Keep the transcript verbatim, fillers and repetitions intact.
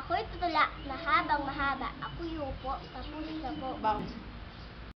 Ako'y tutula na habang mahaba. Ako'y upo, tapos na po. Bang.